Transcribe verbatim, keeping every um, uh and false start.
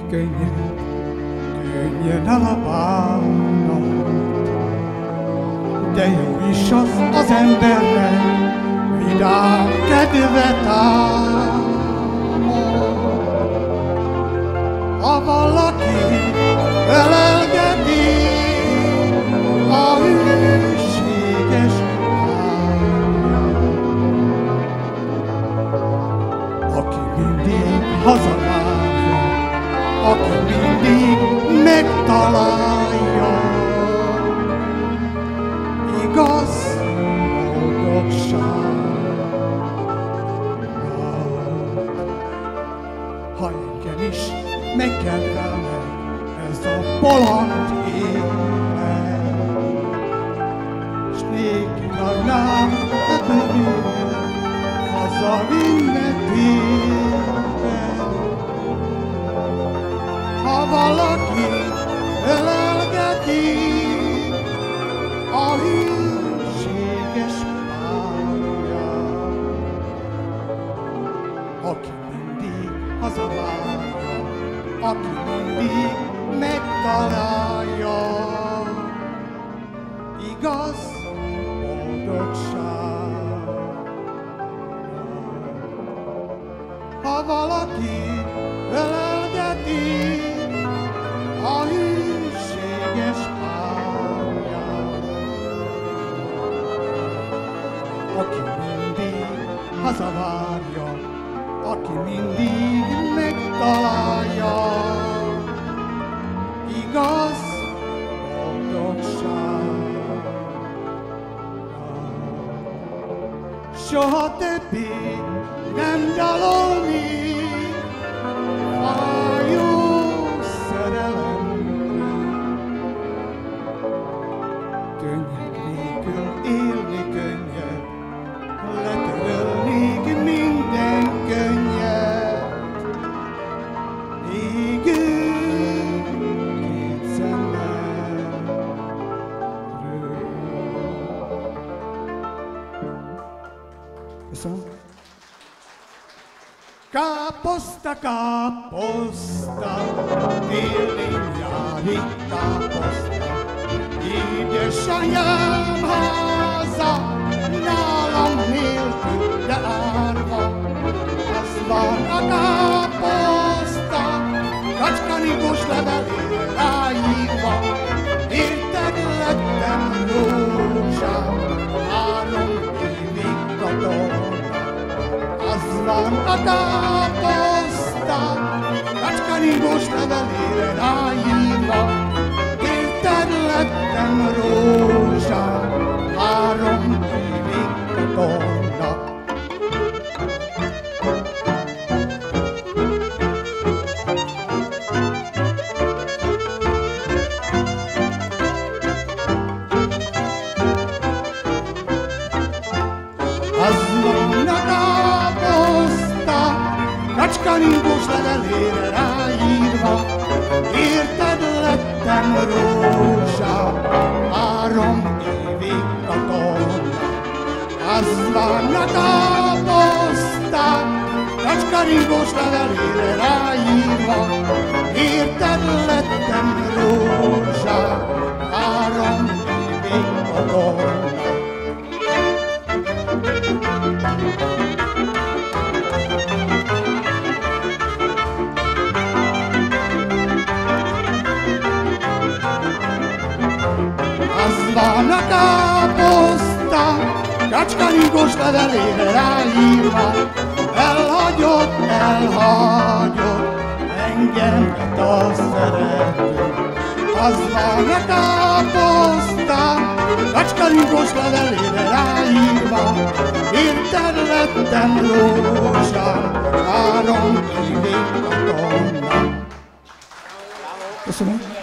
Könnyen, könnyen elabálnak, de jó is az az embernek, vidám kedvet áll. Ha valaki ölelgeti a hűséges ágyát, aki mindig hazavárja, aki mindig megtalálja, igaz boldogság. Ha engem is megkedvelnek ez a bolond élet, s néki adnám a többéget hazavinne téged. Ha valaki ölelgeti a hűséges párját, aki mindig hazavárja, aki mindig megtalálja, igaz boldogság. Ha valaki ölelgeti a hűséges párját, aki mindig hazavárja, aki mindig megtalálja, igaz boldogság. Soha többé nem dalolni fájó szerelemről, könnyek nélkül élni könnyebb, letörölnék minden könnyet, égő két szememről. Köszönöm. Káposzta, káposzta, téli nyári káposzta, édesanyám háza, nálam nélkül, de árva. Az van a káposzta, kacskanigos levelére ráírva, érted lettem rózsám, három évig katona. Az van a káposzta, kacskanigos levelére ráírva, érted lettem rózsám, három évig katona. Az van a káposzta, kacskanigos levelére ráírva, érted lettem rózsám, három évig katona. Az van a káposzta, kacskanigos levelére ráírva, érted lettem rózsám, három évig katona. Az van a káposzta, kacskanigos levelére ráírva, elhagyott, elhagyott engemet a szerető. Az van a káposzta, kacskanigos levelére ráírva, érted lettem rózsám, három évig katona. Köszönöm.